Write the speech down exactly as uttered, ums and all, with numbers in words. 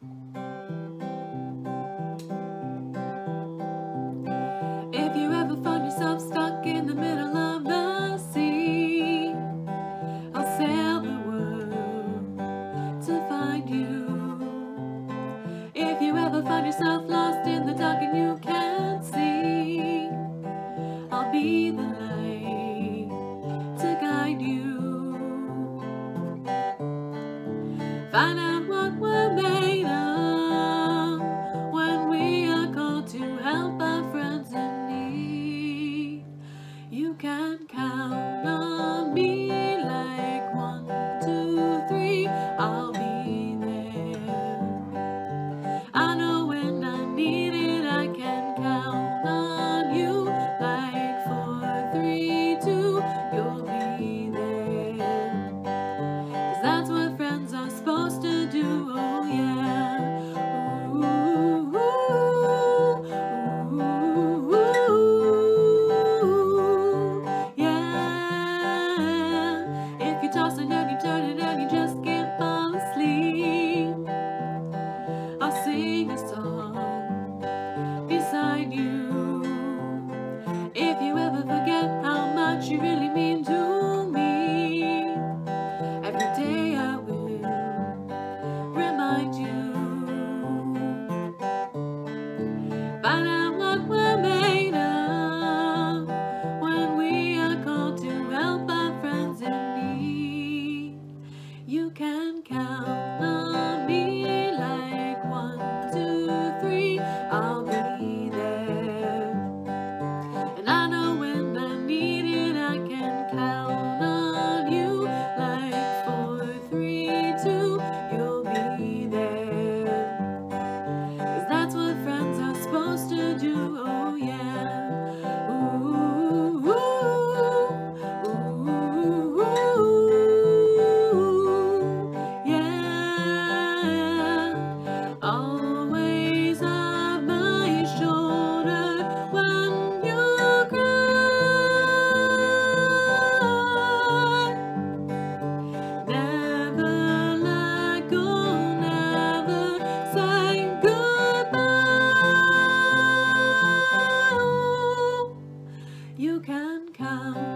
If you ever find yourself stuck in the middle of the sea, I'll sail the world to find you. If you ever find yourself lost in the dark and you can't see, I'll be the light to guide you. Find out what we're made of when we are called to help our friends in need. You can count on me like one, two, three, I'll be there. I know when I need it, I can count on you like four, three, two, you'll be there. 'Cause that's what friends are supposed to do, oh yeah. Ooh, ooh, ooh, ooh, yeah. If you're tossing and you're turning and you just can't fall asleep, I'll sing a song beside you. If you ever forget how much you really mean to me, every day I will remind you. Find out what we're made of when we are called to help our friends in need. You can count on me like one, two, three, I'll be there. And I know when I need it, I can count on you like four, three, two, you'll be there. 'Cause that's what friends are supposed to do, oh yeah. Ooh, ooh, ooh, ooh, yeah. Always on my shoulder when you cry. Never let go, never say goodbye. You can count